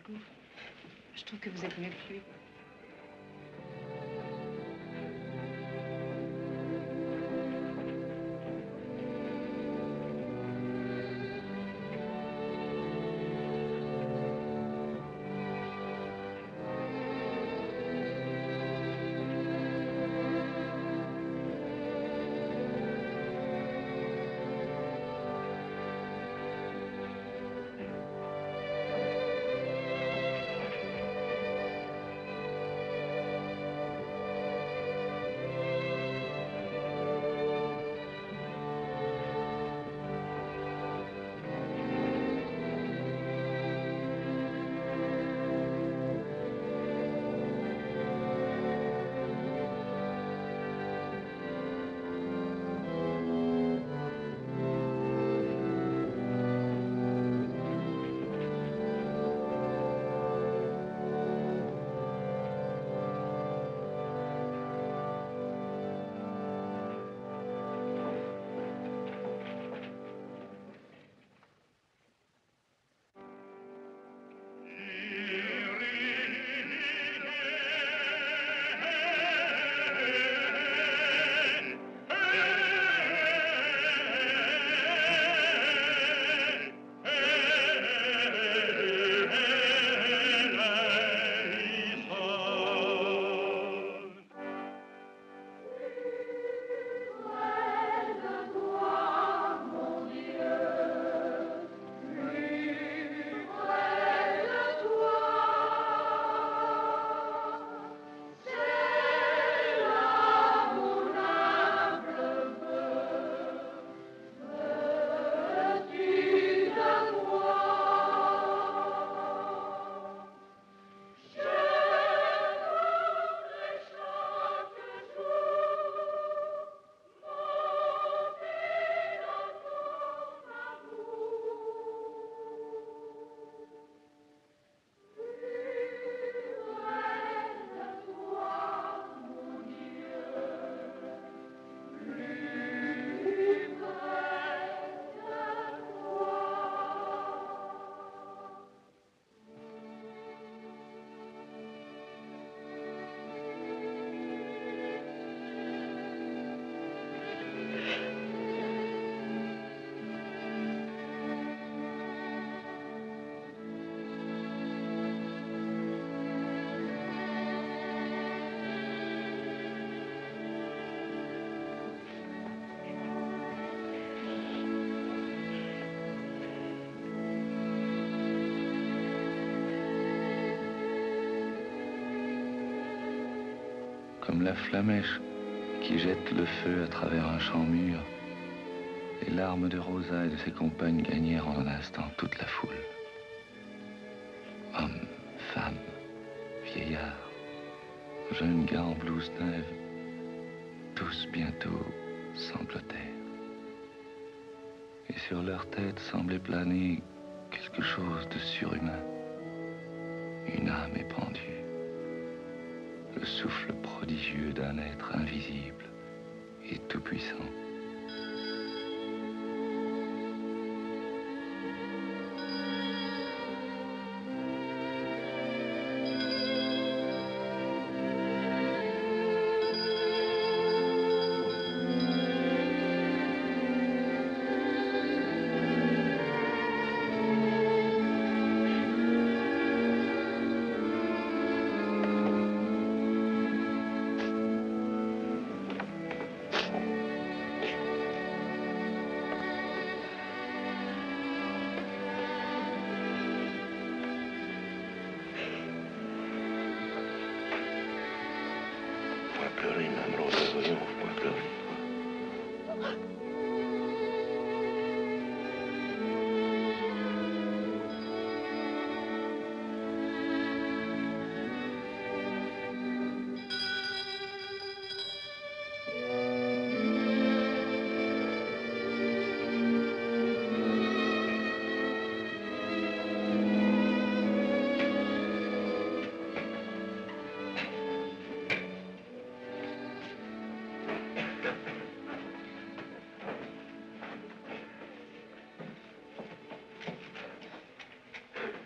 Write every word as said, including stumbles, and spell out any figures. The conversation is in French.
beaucoup. Je trouve que vous êtes mieux que lui. Comme la flamèche qui jette le feu à travers un champ mûr, les larmes de Rosa et de ses compagnes gagnèrent en un instant toute la foule. Hommes, femmes, vieillards, jeunes gars en blouse neuve, tous bientôt sanglotèrent. Et sur leur tête semblait planer quelque chose de surhumain, une âme épandue, le souffle prodigieux d'un être invisible et tout-puissant.